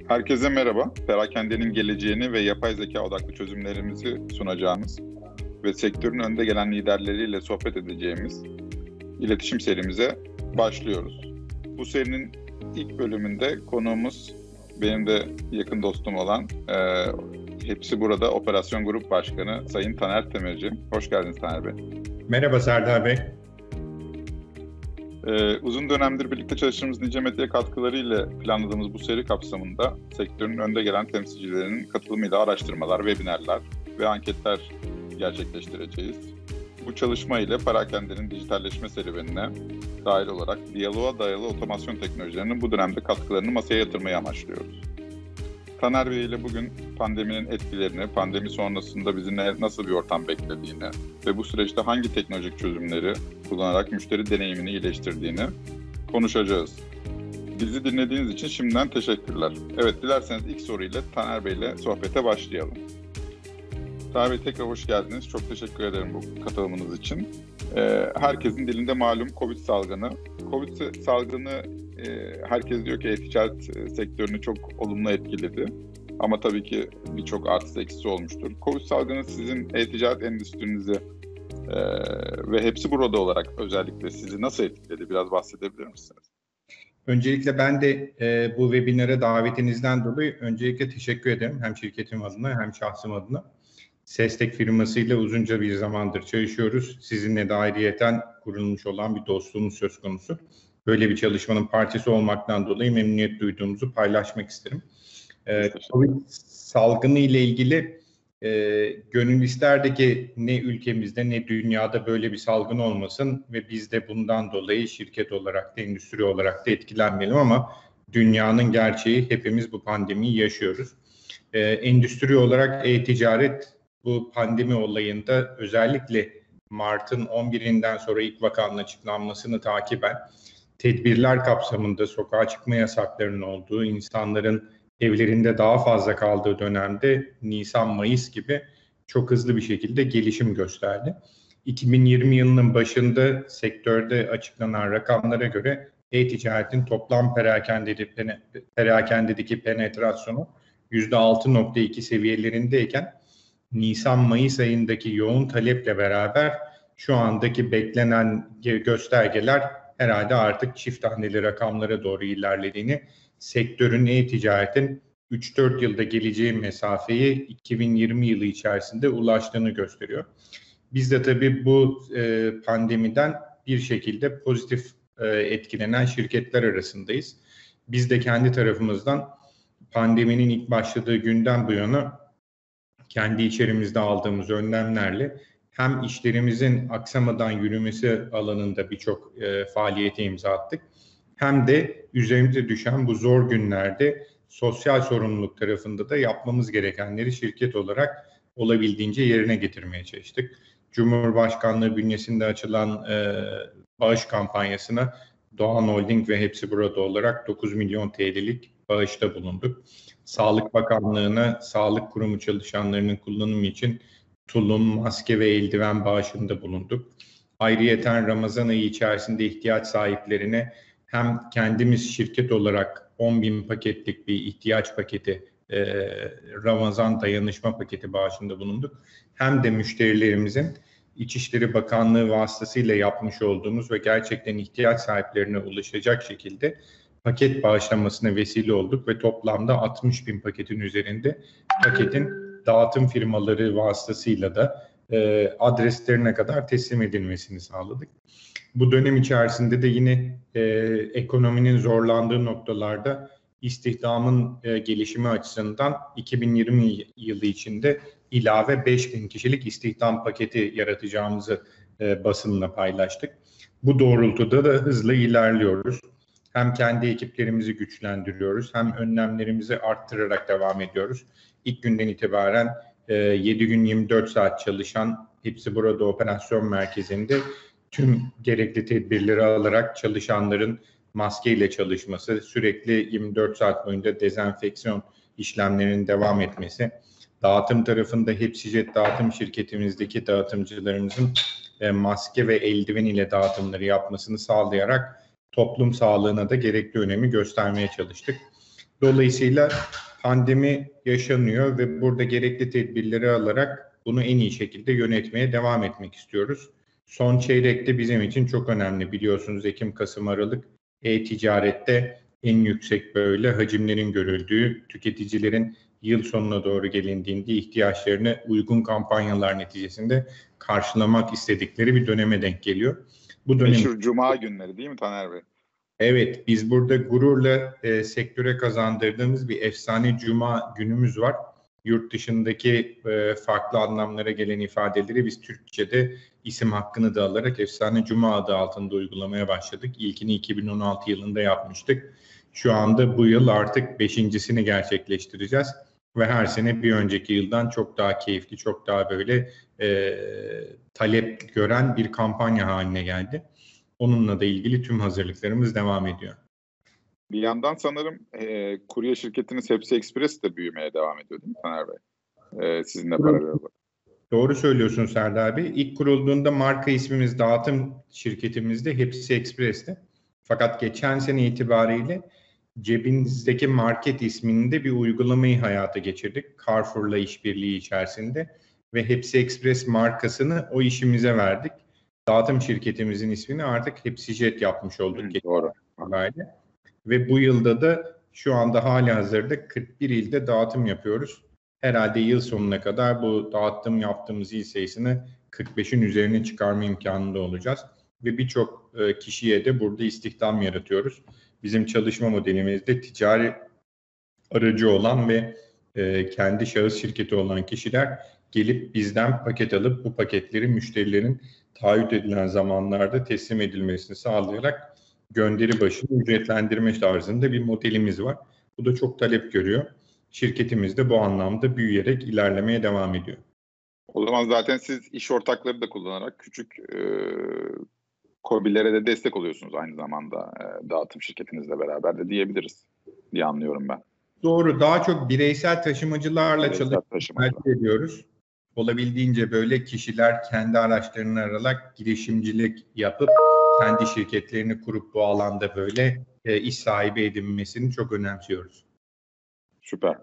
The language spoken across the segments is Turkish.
Herkese merhaba. Perakendenin geleceğini ve yapay zeka odaklı çözümlerimizi sunacağımız ve sektörün önde gelen liderleriyle sohbet edeceğimiz iletişim serimize başlıyoruz. Bu serinin ilk bölümünde konuğumuz benim de yakın dostum olan Hepsi Burada Operasyon Grup Başkanı Sayın Taner Temirci. Hoş geldiniz Taner Bey. Merhaba Serdar Bey. Uzun dönemdir birlikte çalıştığımız nice medya katkılarıyla planladığımız bu seri kapsamında sektörün önde gelen temsilcilerinin katılımıyla araştırmalar, webinarlar ve anketler gerçekleştireceğiz. Bu çalışma ile perakendenin dijitalleşme serüvenine dahil olarak diyaloğa dayalı otomasyon teknolojilerinin bu dönemde katkılarını masaya yatırmayı amaçlıyoruz. Taner Bey ile bugün pandeminin etkilerini, pandemi sonrasında bizi nasıl bir ortam beklediğini ve bu süreçte hangi teknolojik çözümleri kullanarak müşteri deneyimini iyileştirdiğini konuşacağız. Bizi dinlediğiniz için şimdiden teşekkürler. Evet, dilerseniz ilk soruyla Taner Bey ile sohbete başlayalım. Taner Bey, tekrar hoş geldiniz. Çok teşekkür ederim bu katılımınız için. Herkesin dilinde malum Covid salgını. Covid salgını herkes diyor ki e-ticaret sektörünü çok olumlu etkiledi. Ama tabii ki birçok artısı eksisi olmuştur. Covid salgını sizin e-ticaret endüstrinizi ve Hepsi Burada olarak özellikle sizi nasıl etkiledi? Biraz bahsedebilir misiniz? Öncelikle ben de bu webinara davetinizden dolayı öncelikle teşekkür ederim. Hem şirketim adına hem şahsım adına. Sestek firmasıyla uzunca bir zamandır çalışıyoruz. Sizinle de ayrıyeten kurulmuş olan bir dostluğumuz söz konusu. Böyle bir çalışmanın parçası olmaktan dolayı memnuniyet duyduğumuzu paylaşmak isterim. Covid salgını ile ilgili gönül isterdi ki ne ülkemizde ne dünyada böyle bir salgın olmasın ve biz de bundan dolayı şirket olarak da endüstri olarak da etkilenmeyelim, ama dünyanın gerçeği, hepimiz bu pandemiyi yaşıyoruz. Endüstri olarak e-ticaret bu pandemi olayında özellikle Mart'ın 11'inden sonra ilk vakanın açıklanmasını takiben tedbirler kapsamında sokağa çıkma yasaklarının olduğu, insanların evlerinde daha fazla kaldığı dönemde Nisan-Mayıs gibi çok hızlı bir şekilde gelişim gösterdi. 2020 yılının başında sektörde açıklanan rakamlara göre e-ticaretin toplam perakendedeki penetrasyonu %6.2 seviyelerindeyken Nisan-Mayıs ayındaki yoğun taleple beraber şu andaki beklenen göstergeler herhalde artık çift haneli rakamlara doğru ilerlediğini, sektörün e-ticaretin 3-4 yılda geleceği mesafeyi 2020 yılı içerisinde ulaştığını gösteriyor. Biz de tabii bu pandemiden bir şekilde pozitif etkilenen şirketler arasındayız. Biz de kendi tarafımızdan pandeminin ilk başladığı günden bu yana kendi içerimizde aldığımız önlemlerle hem işlerimizin aksamadan yürümesi alanında birçok faaliyete imza attık, hem de üzerimize düşen bu zor günlerde sosyal sorumluluk tarafında da yapmamız gerekenleri şirket olarak olabildiğince yerine getirmeye çalıştık. Cumhurbaşkanlığı bünyesinde açılan bağış kampanyasına Doğan Holding ve Hepsi Burada olarak 9 milyon TL'lik bağışta bulunduk. Sağlık Bakanlığı'na sağlık kurumu çalışanlarının kullanımı için tulum, maske ve eldiven bağışında bulunduk. Ayrıyeten Ramazan ayı içerisinde ihtiyaç sahiplerine hem kendimiz şirket olarak 10.000 paketlik bir ihtiyaç paketi, Ramazan dayanışma paketi bağışında bulunduk. Hem de müşterilerimizin İçişleri Bakanlığı vasıtasıyla yapmış olduğumuz ve gerçekten ihtiyaç sahiplerine ulaşacak şekilde paket bağışlamasına vesile olduk ve toplamda 60.000 paketin üzerinde paketin dağıtım firmaları vasıtasıyla da adreslerine kadar teslim edilmesini sağladık. Bu dönem içerisinde de yine ekonominin zorlandığı noktalarda istihdamın gelişimi açısından 2020 yılı içinde ilave 5.000 kişilik istihdam paketi yaratacağımızı basınla paylaştık. Bu doğrultuda da hızla ilerliyoruz. Hem kendi ekiplerimizi güçlendiriyoruz, hem önlemlerimizi arttırarak devam ediyoruz. İlk günden itibaren 7 gün 24 saat çalışan Hepsi Burada Operasyon Merkezi'nde tüm gerekli tedbirleri alarak çalışanların maskeyle çalışması, sürekli 24 saat boyunca dezenfeksiyon işlemlerinin devam etmesi, dağıtım tarafında Hepsijet dağıtım şirketimizdeki dağıtımcılarımızın maske ve eldiven ile dağıtımları yapmasını sağlayarak toplum sağlığına da gerekli önemi göstermeye çalıştık. Dolayısıyla pandemi yaşanıyor ve burada gerekli tedbirleri alarak bunu en iyi şekilde yönetmeye devam etmek istiyoruz. Son çeyrekte bizim için çok önemli. Biliyorsunuz Ekim, Kasım, Aralık e-ticarette en yüksek böyle hacimlerin görüldüğü, tüketicilerin yıl sonuna doğru gelindiğinde ihtiyaçlarını uygun kampanyalar neticesinde karşılamak istedikleri bir döneme denk geliyor. Bu dönem... Meşhur Cuma günleri değil mi Taner Bey? Evet, biz burada gururla sektöre kazandırdığımız bir efsane Cuma günümüz var. Yurt dışındaki farklı anlamlara gelen ifadeleri biz Türkçe'de isim hakkını da alarak efsane Cuma adı altında uygulamaya başladık. İlkini 2016 yılında yapmıştık. Şu anda bu yıl artık 5.'sini gerçekleştireceğiz. Ve her sene bir önceki yıldan çok daha keyifli, çok daha böyle talep gören bir kampanya haline geldi. Onunla da ilgili tüm hazırlıklarımız devam ediyor. Bir yandan sanırım kurye şirketiniz Hepsi Express de büyümeye devam ediyor değil mi Taner Bey? Sizinle paralel olarak. Doğru söylüyorsun Serdar Bey. İlk kurulduğunda marka ismimiz dağıtım şirketimizde Hepsi Express'ti. Fakat geçen sene itibariyle cebinizdeki market isminde bir uygulamayı hayata geçirdik. Carrefour'la işbirliği içerisinde ve Hepsi Express markasını o işimize verdik. Dağıtım şirketimizin ismini artık Hepsijet yapmış olduk. Doğru. Ve bu yılda da şu anda halihazırda 41 ilde dağıtım yapıyoruz. Herhalde yıl sonuna kadar bu yaptığımız il sayısını 45'in üzerine çıkarma imkanında olacağız. Ve birçok kişiye de burada istihdam yaratıyoruz. Bizim çalışma modelimizde ticari aracı olan ve kendi şahıs şirketi olan kişiler gelip bizden paket alıp bu paketleri müşterilerin taahhüt edilen zamanlarda teslim edilmesini sağlayarak gönderi başına ücretlendirme tarzında bir modelimiz var. Bu da çok talep görüyor. Şirketimiz de bu anlamda büyüyerek ilerlemeye devam ediyor. O zaman zaten siz iş ortakları da kullanarak küçük KOBİ'lere de destek oluyorsunuz aynı zamanda dağıtım şirketinizle beraber de diyebiliriz diye anlıyorum ben. Doğru. Daha çok bireysel taşımacılarla çalışmayı tercih ediyoruz. Olabildiğince böyle kişiler kendi araçlarını alarak girişimcilik yapıp kendi şirketlerini kurup bu alanda böyle iş sahibi edinmesini çok önemsiyoruz. Süper.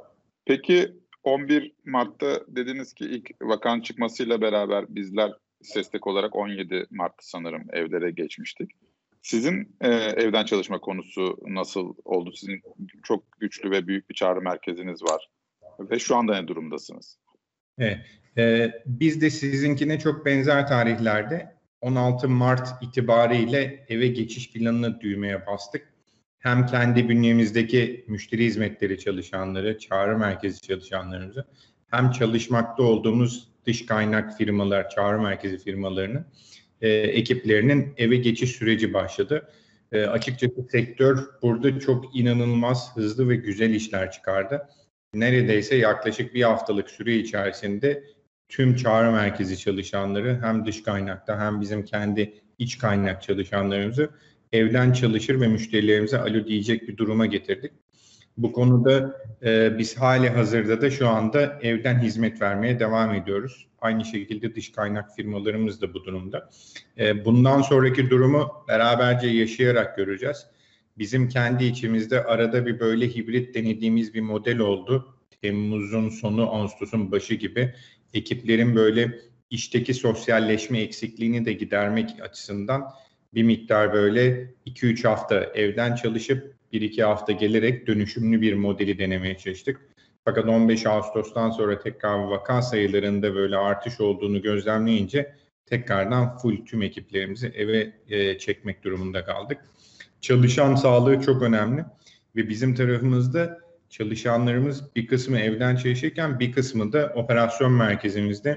Peki 11 Mart'ta dediniz ki ilk vakanın çıkmasıyla beraber bizler SESTEK olarak 17 Mart sanırım evlere geçmiştik. Sizin evden çalışma konusu nasıl oldu? Sizin çok güçlü ve büyük bir çağrı merkeziniz var ve şu anda ne durumdasınız? Evet, biz de sizinkine çok benzer tarihlerde 16 Mart itibariyle eve geçiş planını düğmeye bastık. Hem kendi bünyemizdeki müşteri hizmetleri çalışanları, çağrı merkezi çalışanlarımızı, hem çalışmakta olduğumuz dış kaynak firmalar, çağrı merkezi firmalarının ekiplerinin eve geçiş süreci başladı. Açıkçası sektör burada çok inanılmaz hızlı ve güzel işler çıkardı. Neredeyse yaklaşık bir haftalık süre içerisinde tüm çağrı merkezi çalışanları hem dış kaynakta hem bizim kendi iç kaynak çalışanlarımızı evden çalışır ve müşterilerimize alo diyecek bir duruma getirdik. Bu konuda biz hali hazırda da şu anda evden hizmet vermeye devam ediyoruz. Aynı şekilde dış kaynak firmalarımız da bu durumda. Bundan sonraki durumu beraberce yaşayarak göreceğiz. Bizim kendi içimizde arada bir böyle hibrit denediğimiz bir model oldu. Temmuz'un sonu, Ağustos'un başı gibi ekiplerin böyle işteki sosyalleşme eksikliğini de gidermek açısından bir miktar böyle 2-3 hafta evden çalışıp 1-2 hafta gelerek dönüşümlü bir modeli denemeye çalıştık. Fakat 15 Ağustos'tan sonra tekrar vaka sayılarında böyle artış olduğunu gözlemleyince tekrardan full tüm ekiplerimizi eve çekmek durumunda kaldık. Çalışan sağlığı çok önemli ve bizim tarafımızda çalışanlarımız bir kısmı evden çalışırken bir kısmı da operasyon merkezimizde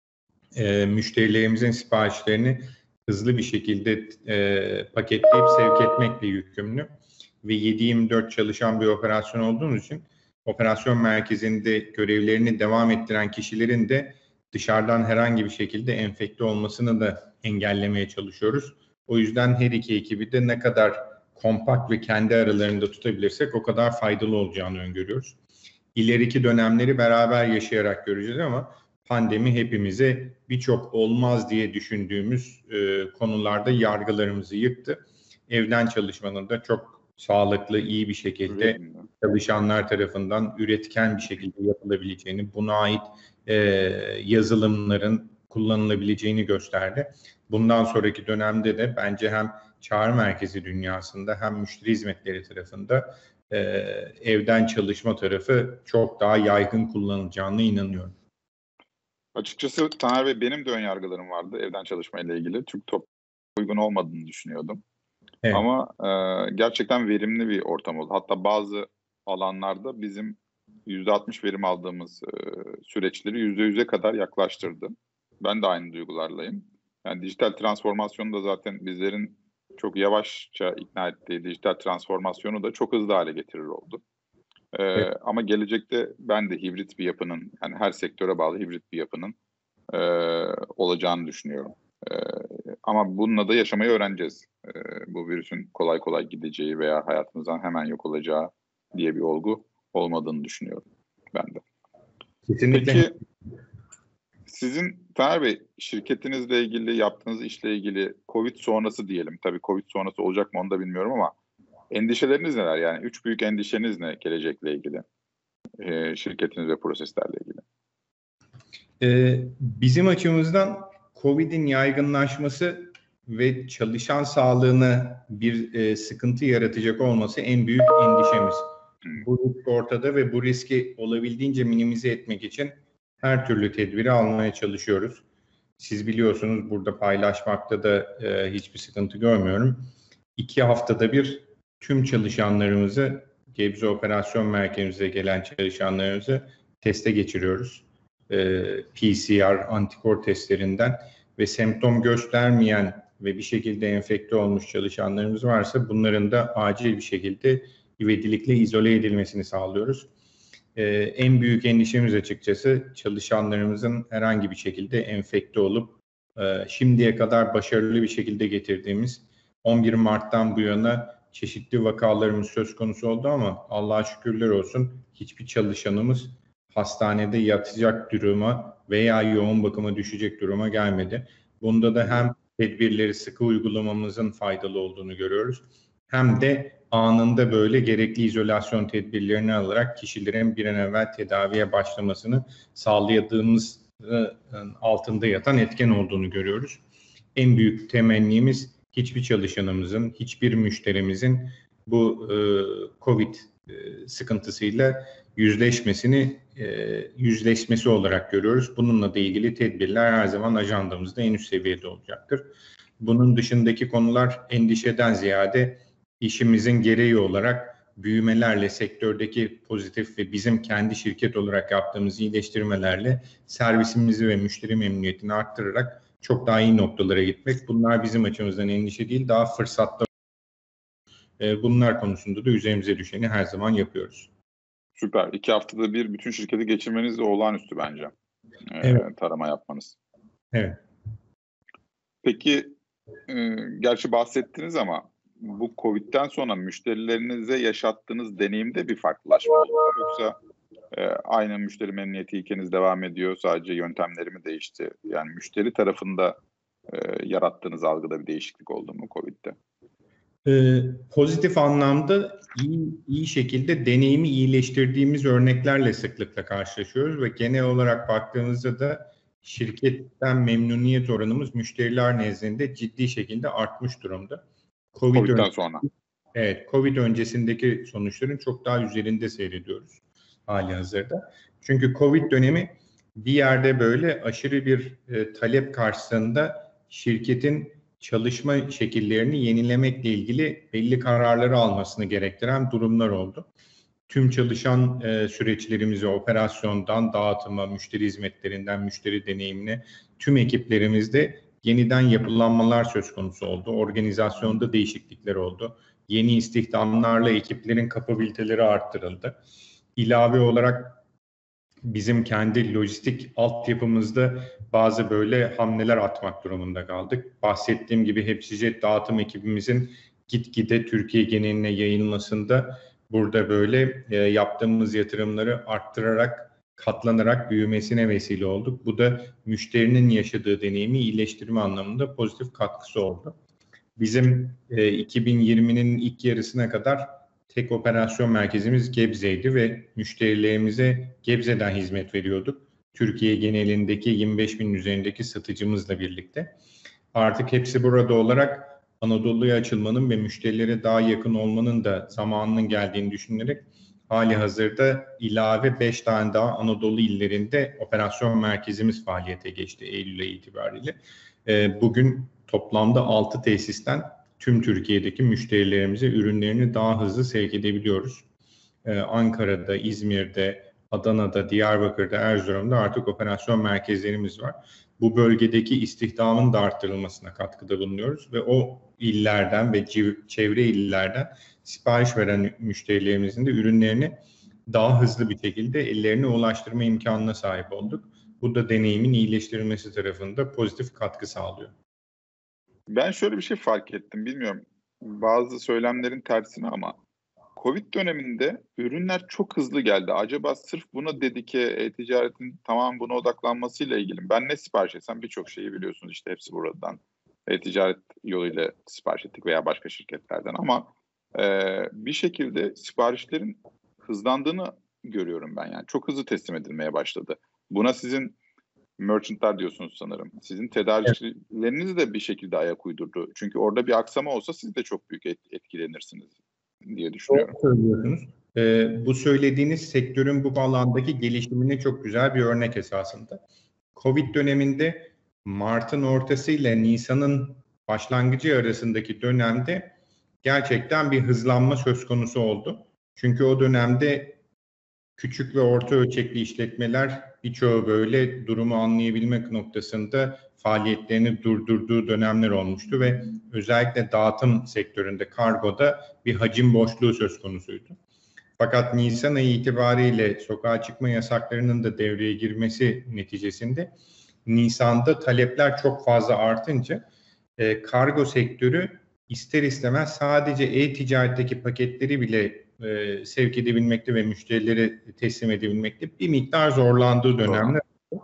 müşterilerimizin siparişlerini hızlı bir şekilde paketleyip sevk etmekle yükümlü ve 7/24 çalışan bir operasyon olduğumuz için operasyon merkezinde görevlerini devam ettiren kişilerin de dışarıdan herhangi bir şekilde enfekte olmasını da engellemeye çalışıyoruz. O yüzden her iki ekibi de ne kadar kompakt ve kendi aralarında tutabilirsek o kadar faydalı olacağını öngörüyoruz. İleriki dönemleri beraber yaşayarak göreceğiz ama pandemi hepimize birçok olmaz diye düşündüğümüz konularda yargılarımızı yıktı. Evden çalışmanın da çok sağlıklı, iyi bir şekilde çalışanlar tarafından üretken bir şekilde yapılabileceğini, buna ait yazılımların kullanılabileceğini gösterdi. Bundan sonraki dönemde de bence hem çağrı merkezi dünyasında hem müşteri hizmetleri tarafında evden çalışma tarafı çok daha yaygın kullanılacağına inanıyorum. Açıkçası Taner Bey, benim de ön yargılarım vardı evden çalışmayla ilgili. Türk toplumu uygun olmadığını düşünüyordum. Evet. Ama gerçekten verimli bir ortam oldu. Hatta bazı alanlarda bizim %60 verim aldığımız süreçleri %100'e kadar yaklaştırdı. Ben de aynı duygularlayım. Yani dijital transformasyonu da zaten bizlerin çok yavaşça ikna ettiği dijital transformasyonu da çok hızlı hale getirir oldu. Evet. Ama gelecekte ben de hibrit bir yapının, yani her sektöre bağlı hibrit bir yapının olacağını düşünüyorum. Ama bununla da yaşamayı öğreneceğiz. Bu virüsün kolay kolay gideceği veya hayatımızdan hemen yok olacağı diye bir olgu olmadığını düşünüyorum ben de. Kesinlikle. Peki sizin Taner Bey, şirketinizle ilgili, yaptığınız işle ilgili Covid sonrası diyelim. Tabii Covid sonrası olacak mı onu da bilmiyorum ama endişeleriniz neler? Yani 3 büyük endişeniz ne gelecekle ilgili? Şirketiniz ve proseslerle ilgili. Bizim açımızdan Covid'in yaygınlaşması ve çalışan sağlığına bir sıkıntı yaratacak olması en büyük endişemiz. Bu risk ortada ve bu riski olabildiğince minimize etmek için her türlü tedbiri almaya çalışıyoruz. Siz biliyorsunuz, burada paylaşmakta da hiçbir sıkıntı görmüyorum. 2 haftada bir tüm çalışanlarımızı, Gebze Operasyon Merkezimize gelen çalışanlarımızı teste geçiriyoruz. PCR, antikor testlerinden ve semptom göstermeyen ve bir şekilde enfekte olmuş çalışanlarımız varsa bunların da acil bir şekilde ivedilikle izole edilmesini sağlıyoruz. En büyük endişemiz açıkçası çalışanlarımızın herhangi bir şekilde enfekte olup şimdiye kadar başarılı bir şekilde getirdiğimiz 11 Mart'tan bu yana çeşitli vakalarımız söz konusu oldu ama Allah'a şükürler olsun hiçbir çalışanımız hastanede yatacak duruma veya yoğun bakıma düşecek duruma gelmedi. Bunda da hem tedbirleri sıkı uygulamamızın faydalı olduğunu görüyoruz, hem de anında böyle gerekli izolasyon tedbirlerini alarak kişilerin bir an evvel tedaviye başlamasını sağladığımız altında yatan etken olduğunu görüyoruz. En büyük temennimiz hiçbir çalışanımızın, hiçbir müşterimizin bu Covid sıkıntısıyla yüzleşmesi olarak görüyoruz. Bununla da ilgili tedbirler her zaman ajandamızda en üst seviyede olacaktır. Bunun dışındaki konular endişeden ziyade işimizin gereği olarak büyümelerle, sektördeki pozitif ve bizim kendi şirket olarak yaptığımız iyileştirmelerle servisimizi ve müşteri memnuniyetini arttırarak çok daha iyi noktalara gitmek. Bunlar bizim açımızdan endişe değil, daha fırsatlar. Bunlar konusunda da üzerimize düşeni her zaman yapıyoruz. Süper. 2 haftada bir bütün şirketi geçirmeniz de olağanüstü bence. Evet. Tarama yapmanız. Evet. Peki, gerçi bahsettiniz ama bu Covid'den sonra müşterilerinize yaşattığınız deneyimde bir farklılaşma oldu mu? Yoksa aynı müşteri memnuniyeti ilkeniz devam ediyor, sadece yöntemleri mi değişti? Yani müşteri tarafında yarattığınız algıda bir değişiklik oldu mu Covid'de? Pozitif anlamda iyi şekilde deneyimi iyileştirdiğimiz örneklerle sıklıkla karşılaşıyoruz ve genel olarak baktığımızda da şirketten memnuniyet oranımız müşteriler nezdinde ciddi şekilde artmış durumda. Covid'den sonra. Evet, Covid öncesindeki sonuçların çok daha üzerinde seyrediyoruz hali hazırda. Çünkü Covid dönemi bir yerde böyle aşırı bir talep karşısında şirketin çalışma şekillerini yenilemekle ilgili belli kararları almasını gerektiren durumlar oldu. Tüm çalışan süreçlerimizi operasyondan dağıtıma, müşteri hizmetlerinden müşteri deneyimine tüm ekiplerimizde yeniden yapılanmalar söz konusu oldu. Organizasyonda değişiklikler oldu. Yeni istihdamlarla ekiplerin kapabiliteleri arttırıldı. İlave olarak bizim kendi lojistik altyapımızda bazı böyle hamleler atmak durumunda kaldık. Bahsettiğim gibi HepsiJet dağıtım ekibimizin gitgide Türkiye geneline yayılmasında burada böyle yaptığımız yatırımları arttırarak, katlanarak büyümesine vesile olduk. Bu da müşterinin yaşadığı deneyimi iyileştirme anlamında pozitif katkısı oldu. Bizim 2020'nin ilk yarısına kadar tek operasyon merkezimiz Gebze'ydi ve müşterilerimize Gebze'den hizmet veriyorduk. Türkiye genelindeki 25 binin üzerindeki satıcımızla birlikte. Artık hepsi burada olarak Anadolu'ya açılmanın ve müşterilere daha yakın olmanın da zamanının geldiğini düşünerek hali hazırda ilave 5 tane daha Anadolu illerinde operasyon merkezimiz faaliyete geçti Eylül ayı itibariyle. Bugün toplamda 6 tesisten tüm Türkiye'deki müşterilerimize ürünlerini daha hızlı sevk edebiliyoruz. Ankara'da, İzmir'de, Adana'da, Diyarbakır'da, Erzurum'da artık operasyon merkezlerimiz var. Bu bölgedeki istihdamın da arttırılmasına katkıda bulunuyoruz ve o illerden ve çevre illerden sipariş veren müşterilerimizin de ürünlerini daha hızlı bir şekilde ellerine ulaştırma imkanına sahip olduk. Bu da deneyimin iyileştirilmesi tarafında pozitif katkı sağlıyor. Ben şöyle bir şey fark ettim, bilmiyorum bazı söylemlerin tersine ama Covid döneminde ürünler çok hızlı geldi. Acaba sırf buna dedike e-ticaretin tamam buna odaklanmasıyla ilgili mi? Ben ne sipariş etsem birçok şeyi biliyorsunuz işte hepsi buradan e-ticaret yoluyla sipariş ettik veya başka şirketlerden ama bir şekilde siparişlerin hızlandığını görüyorum ben yani. Çok hızlı teslim edilmeye başladı. Buna sizin merchantlar diyorsunuz sanırım. Sizin tedarikçileriniz de bir şekilde ayak uydurdu. Çünkü orada bir aksama olsa siz de çok büyük etkilenirsiniz diye düşünüyorum. Doğru söylüyorsunuz. Bu söylediğiniz sektörün bu alandaki gelişimine çok güzel bir örnek esasında. Covid döneminde Mart'ın ortası ile Nisan'ın başlangıcı arasındaki dönemde gerçekten bir hızlanma söz konusu oldu. Çünkü o dönemde küçük ve orta ölçekli işletmeler birçoğu böyle durumu anlayabilmek noktasında faaliyetlerini durdurduğu dönemler olmuştu ve özellikle dağıtım sektöründe, kargoda bir hacim boşluğu söz konusuydu. Fakat Nisan ayı itibariyle sokağa çıkma yasaklarının da devreye girmesi neticesinde Nisan'da talepler çok fazla artınca kargo sektörü ister istemez sadece e-ticaretteki paketleri bile sevk edebilmekte ve müşterilere teslim edebilmekte bir miktar zorlandığı dönemler.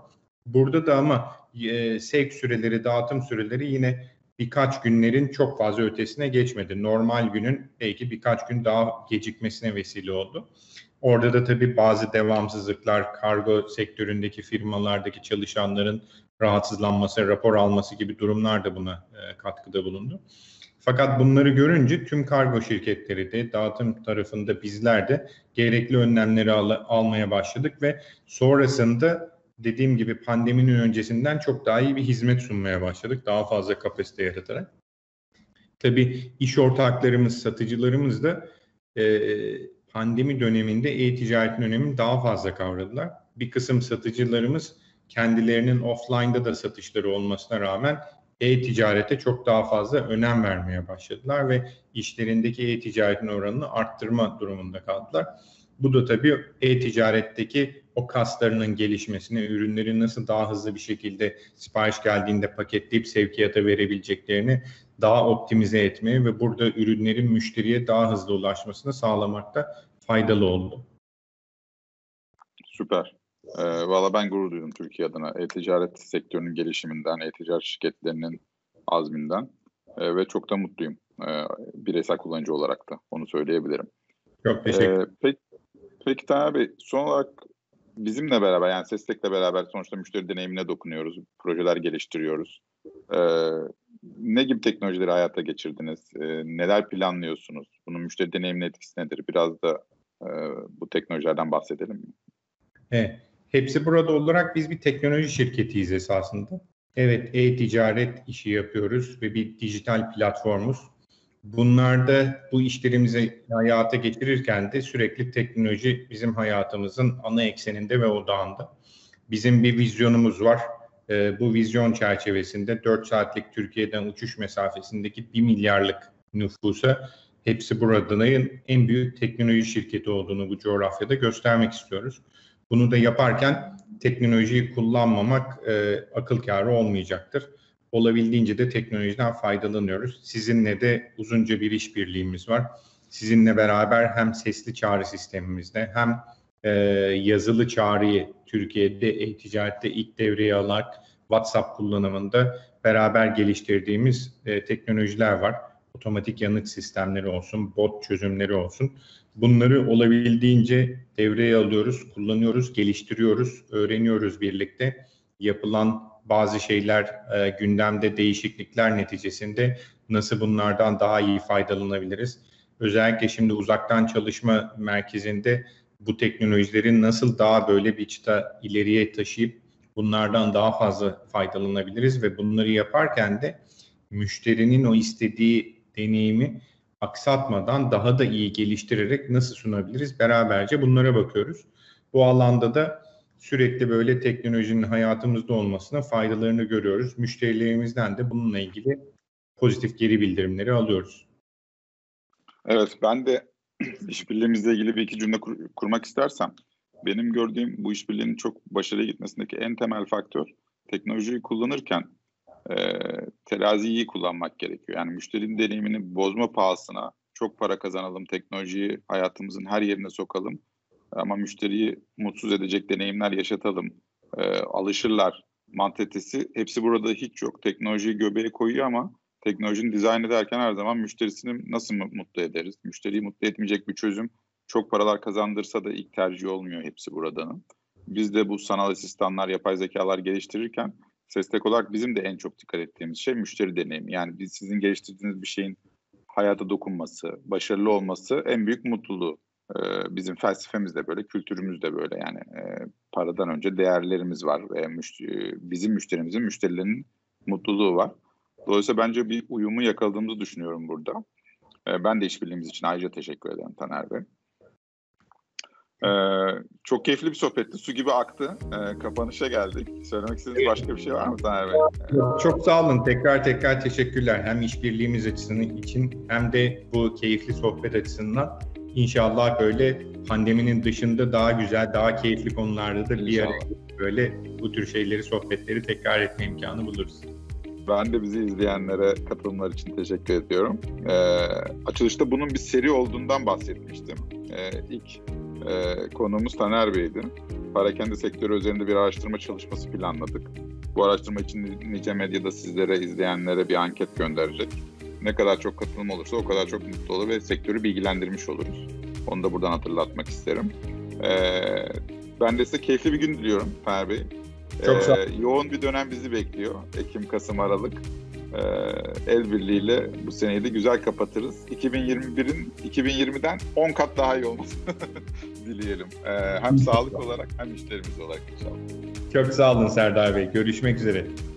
Burada da ama sevk süreleri, dağıtım süreleri yine birkaç günlerin çok fazla ötesine geçmedi. Normal günün belki birkaç gün daha gecikmesine vesile oldu. Orada da tabii bazı devamsızlıklar, kargo sektöründeki firmalardaki çalışanların rahatsızlanması, rapor alması gibi durumlar da buna katkıda bulundu. Fakat bunları görünce tüm kargo şirketleri de dağıtım tarafında bizler de gerekli önlemleri almaya başladık ve sonrasında dediğim gibi pandeminin öncesinden çok daha iyi bir hizmet sunmaya başladık. Daha fazla kapasite yaratarak. Tabii iş ortaklarımız, satıcılarımız da pandemi döneminde e-ticaretin önemini daha fazla kavradılar. Bir kısım satıcılarımız kendilerinin offline'da da satışları olmasına rağmen e-ticarete çok daha fazla önem vermeye başladılar ve işlerindeki e-ticaretin oranını arttırma durumunda kaldılar. Bu da tabii e-ticaretteki o kaslarının gelişmesine, ürünleri nasıl daha hızlı bir şekilde sipariş geldiğinde paketleyip sevkiyata verebileceklerini daha optimize etmeye ve burada ürünlerin müşteriye daha hızlı ulaşmasını sağlamakta faydalı oldu. Süper. Valla ben gurur duydum Türkiye adına e-ticaret sektörünün gelişiminden, e-ticaret şirketlerinin azminden ve çok da mutluyum bireysel kullanıcı olarak da onu söyleyebilirim. Çok teşekkür ederim. Peki Taner Bey, son olarak bizimle beraber yani Sestek'le beraber sonuçta müşteri deneyimine dokunuyoruz, projeler geliştiriyoruz. Ne gibi teknolojileri hayata geçirdiniz? Neler planlıyorsunuz? Bunun müşteri deneyimine etkisi nedir? Biraz da bu teknolojilerden bahsedelim mi? Evet. Hepsi burada olarak biz bir teknoloji şirketiyiz esasında. Evet, e-ticaret işi yapıyoruz ve bir dijital platformuz. Bunlarda bu işlerimizi hayata geçirirken de sürekli teknoloji bizim hayatımızın ana ekseninde ve odağında. Bizim bir vizyonumuz var. Bu vizyon çerçevesinde 4 saatlik Türkiye'den uçuş mesafesindeki 1 milyarlık nüfusa hepsi buradanın en büyük teknoloji şirketi olduğunu bu coğrafyada göstermek istiyoruz. Bunu da yaparken teknolojiyi kullanmamak akıl kârı olmayacaktır. Olabildiğince de teknolojiden faydalanıyoruz. Sizinle de uzunca bir işbirliğimiz var. Sizinle beraber hem sesli çağrı sistemimizde hem yazılı çağrıyı Türkiye'de e-ticarette ilk devreye alarak WhatsApp kullanımında beraber geliştirdiğimiz teknolojiler var. Otomatik yanıt sistemleri olsun, bot çözümleri olsun. Bunları olabildiğince devreye alıyoruz, kullanıyoruz, geliştiriyoruz, öğreniyoruz birlikte. Yapılan bazı şeyler, gündemde değişiklikler neticesinde nasıl bunlardan daha iyi faydalanabiliriz? Özellikle şimdi uzaktan çalışma merkezinde bu teknolojilerin nasıl daha böyle bir çıta ileriye taşıyıp bunlardan daha fazla faydalanabiliriz ve bunları yaparken de müşterinin o istediği deneyimi aksatmadan daha da iyi geliştirerek nasıl sunabiliriz? Beraberce bunlara bakıyoruz. Bu alanda da sürekli böyle teknolojinin hayatımızda olmasına faydalarını görüyoruz. Müşterilerimizden de bununla ilgili pozitif geri bildirimleri alıyoruz. Evet, ben de işbirliğimizle ilgili bir iki cümle kurmak istersem, benim gördüğüm bu işbirliğinin çok başarıya gitmesindeki en temel faktör, teknolojiyi kullanırken teraziyi iyi kullanmak gerekiyor. Yani müşterinin deneyimini bozma pahasına çok para kazanalım, teknolojiyi hayatımızın her yerine sokalım ama müşteriyi mutsuz edecek deneyimler yaşatalım, alışırlar mantalitesi hepsi burada hiç yok. Teknolojiyi göbeğe koyuyor ama teknolojinin dizayn ederken her zaman müşterisini nasıl mutlu ederiz? Müşteriyi mutlu etmeyecek bir çözüm çok paralar kazandırsa da ilk tercih olmuyor hepsi buradanın. Biz de bu sanal asistanlar, yapay zekalar geliştirirken SESTEK olarak bizim de en çok dikkat ettiğimiz şey müşteri deneyimi. Yani biz sizin geliştirdiğiniz bir şeyin hayata dokunması, başarılı olması en büyük mutluluğu. Bizim felsefemiz de böyle, kültürümüz de böyle. Yani paradan önce değerlerimiz var ve bizim müşterimizin, müşterilerinin mutluluğu var. Dolayısıyla bence bir uyumu yakaladığımızı düşünüyorum burada. Ben de işbirliğimiz için ayrıca teşekkür ederim Taner Bey. Çok keyifli bir sohbetti. Su gibi aktı. Kapanışa geldik. Söylemek istediğiniz başka bir şey var mı Taner Bey? Çok sağ olun. Tekrar teşekkürler. Hem işbirliğimiz açısından için hem de bu keyifli sohbet açısından. İnşallah böyle pandeminin dışında daha güzel, daha keyifli konularda da bir araya böyle bu tür şeyleri, sohbetleri tekrar etme imkanı buluruz. Ben de bizi izleyenlere katılımlar için teşekkür ediyorum. Açılışta bunun bir seri olduğundan bahsetmiştim. İlk konuğumuz Taner Bey'di. Parakende sektörü üzerinde bir araştırma çalışması planladık. Bu araştırma için Nice Medya'da sizlere, izleyenlere bir anket gönderecek. Ne kadar çok katılım olursa o kadar çok mutlu olur ve sektörü bilgilendirmiş oluruz. Onu da buradan hatırlatmak isterim. Ben de size keyifli bir gün diliyorum Taner Bey. Çok sağ olun. Yoğun bir dönem bizi bekliyor. Ekim, Kasım, Aralık. El birliğiyle bu seneyi de güzel kapatırız. 2020'den 10 kat daha iyi olmasını dileyelim. Hem sağlık olarak hem işlerimiz olarak inşallah. Çok sağ olun Serdar Bey. Görüşmek üzere.